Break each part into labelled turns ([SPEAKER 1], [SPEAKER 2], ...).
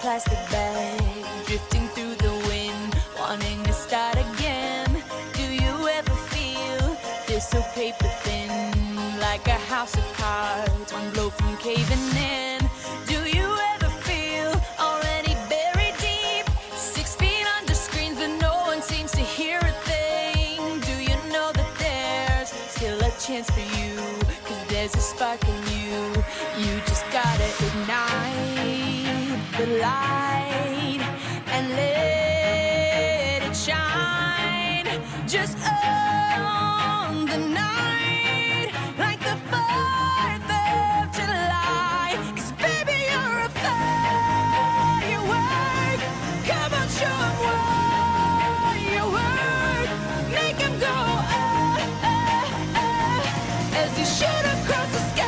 [SPEAKER 1] plastic bag, drifting through the wind, wanting to start again. Do you ever feel this so paper thin, like a house of cards, one blow from caving in? Do you ever feel already buried deep, 6 feet under screens, but no one seems to hear a thing? Do you know that there's still a chance for you, 'cause there's a spark in you? You just gotta ignite the light and let it shine. Just own the night like the 4th of July. 'Cause baby, you're a firework. Come on, show 'em what you work. Make 'em go as you shoot across the sky.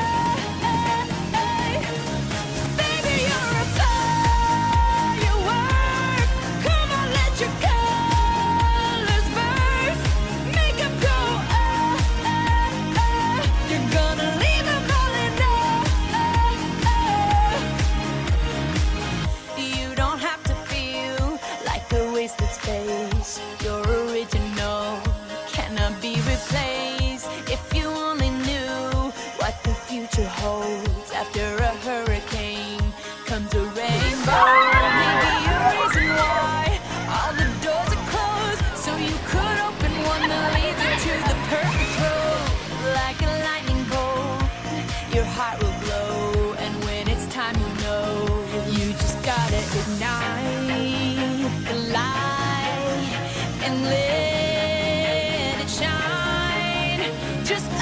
[SPEAKER 1] Space, your original cannot be replaced. If you only knew what the future holds, after a hurricane comes a rainbow. Maybe a reason why all the doors are closed, so you could open one that leads into the perfect road. Like a lightning bolt, your heart will glow, and when it's time, you know you just gotta ignite the light and let it shine. Just